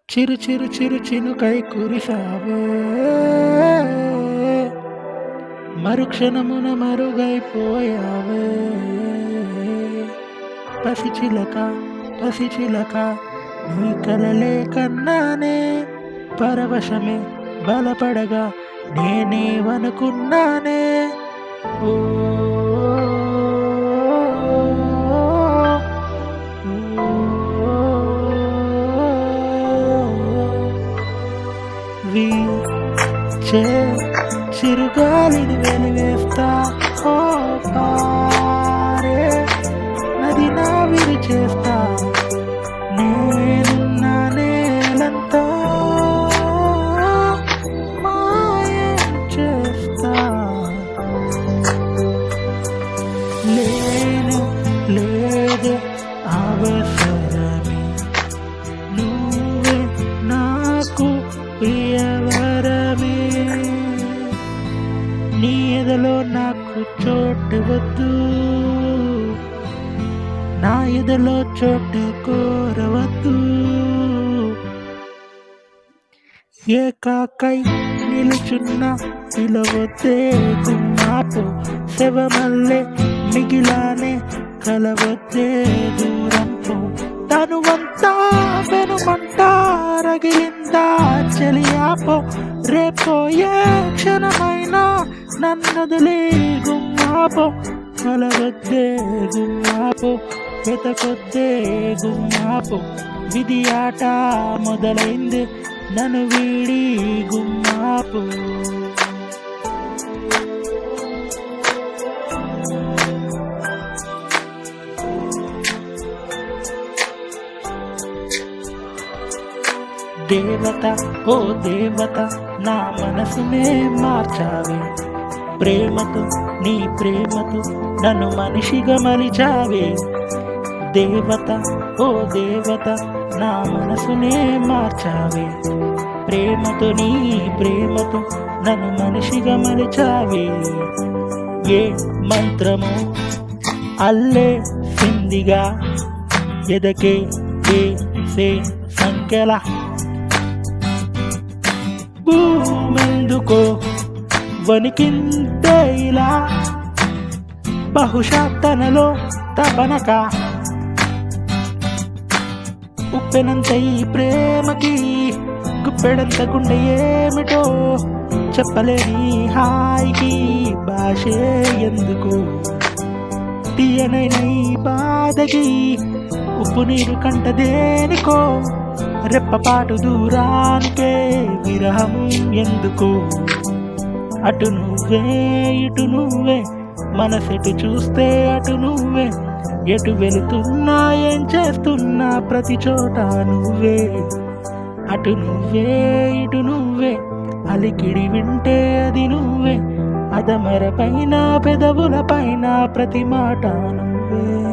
చిరు చిరు చిరు చినుకై కురిసావే మరుక్షణమున మరుగైపోయావే పసిచిలక పసిచిలక నీ కలలే కన్నానే పరవశమే బలపడగా నేనేవనుకున్నానే ఓ వీచే చిరుగాలిని వెలివేస్తా ఓ పారే నది నావిరి చేస్తా నేనున్న నేలంతా మాయం చేస్తా లేను లేదు అవసరమే నువ్వే నాకు ప్రియవరమే నీ ఎదలో నాకు చోటు వద్దు నా ఎదలో చోటు కోరవద్దు ఏకాకై నిలుచున్న పిలవద్దే గుమ్మాపు శవమల్లే మిగిలానే కలవద్దే దూరంపు తనువంతా వెనుమంటా రగిలిందా చెలియాపో రేపో ఏ క్షణమైనా నన్నొదిలే గుమ్మాపో కలవద్దే గుమ్మాపో వెతకొద్దే గుమ్మాపో విధి ఆట మొదలైంది నన్ను వీడి గుమ్మాపో దేవత ఓ దేవత నా మనసునే మార్చావే ప్రేమతో నీ ప్రేమతో నన్ను మనిషిగా మలిచావే దేవత ఓ దేవత నా మనసునే మార్చావే ప్రేమతో నీ ప్రేమతో నన్ను మనిషిగా మలిచావే ఏ మంత్రము అల్లే సిందిగా ఎదకే సే సంఖ్యల భూమెందుకో వణికింతే ఇలా బహుశా తనలో తపనక ఉప్పెనంత ఈ ప్రేమకి గుప్పెడంత గుండె ఏమిటో చెప్పలేని హాయికి భాషే ఎందుకు తీయనైన ఈ బాధకి ఉప్పు నీరు కంట దేనికో రెప్పపాటు దూరానికే విరహం ఎందుకు అటు నువ్వే ఇటు నువ్వే మనసెటు చూస్తే అటు నువ్వే ఎటు వెళుతున్నా ఏం చేస్తున్నా ప్రతి చోట నువ్వే అటు నువ్వే ఇటు నువ్వే అలికిడి వింటే అది నువ్వే అదమర పైన పెదవుల పైన ప్రతి మాట నువ్వే